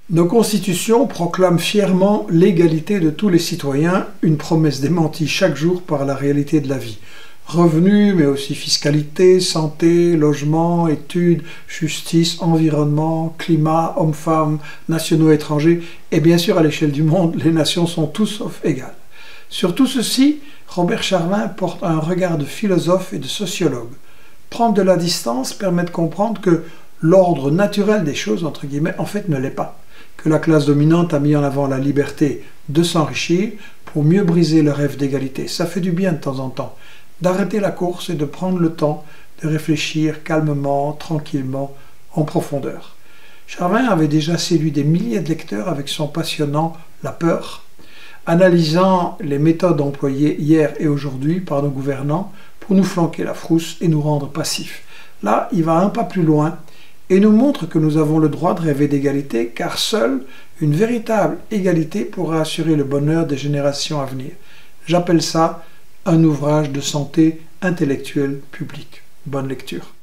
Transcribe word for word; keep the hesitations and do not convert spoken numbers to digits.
Nos constitutions proclament fièrement l'égalité de tous les citoyens, une promesse démentie chaque jour par la réalité de la vie. Revenus, mais aussi fiscalité, santé, logement, études, justice, environnement, climat, hommes-femmes, nationaux étrangers, et bien sûr à l'échelle du monde, les nations sont tous sauf égales. Sur tout ceci, Robert Charlin porte un regard de philosophe et de sociologue. Prendre de la distance permet de comprendre que l'ordre naturel des choses, entre guillemets, en fait ne l'est pas. Que la classe dominante a mis en avant la liberté de s'enrichir pour mieux briser le rêve d'égalité. Ça fait du bien de temps en temps, d'arrêter la course et de prendre le temps de réfléchir calmement, tranquillement, en profondeur. Charlin avait déjà séduit des milliers de lecteurs avec son passionnant « La peur », analysant les méthodes employées hier et aujourd'hui par nos gouvernants pour nous flanquer la frousse et nous rendre passifs. Là, il va un pas plus loin et nous montre que nous avons le droit de rêver d'égalité, car seule une véritable égalité pourra assurer le bonheur des générations à venir. J'appelle ça un ouvrage de santé intellectuelle publique. Bonne lecture.